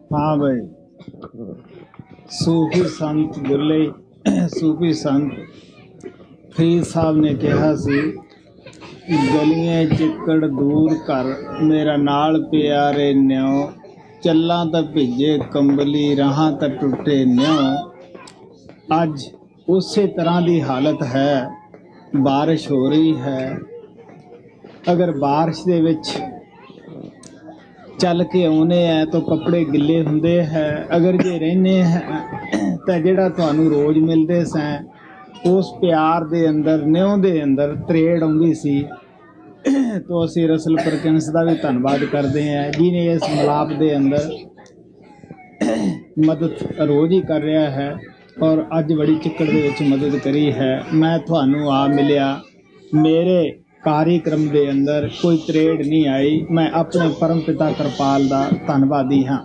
हाँ भाई, सूफी संत दुल्ले सूफी संत फरीद साहब ने कहा सी, गलियां चिक्कड़ दूर कर मेरा नाल प्यारे न्यो, चल्ला तो भिजे कंबली राहां तो टुटे न्यो। अज उसी तरह की हालत है, बारिश हो रही है। अगर बारिश दे विच चल के आने हैं तो कपड़े गिले होंदे हैं, अगर जे रहने हैं तो जिहड़ा तुहानू रोज मिलते सैं उस प्यार दे अंदर न्यों दे अंदर तरेड़ आउंदी सी। तो असी रसल परकिंस का भी धन्नवाद करते हैं जिन्हें इस मिलाप दे अंदर मदद रोज ही कर रहा है और अज बड़ी चिक्कड़ दे विच मदद करी है। मैं तुहानू आ मिलिया, मेरे कार्यक्रम के अंदर कोई तरेड़ नहीं आई। मैं अपने परम पिता कृपाल का धन्नवादी हाँ।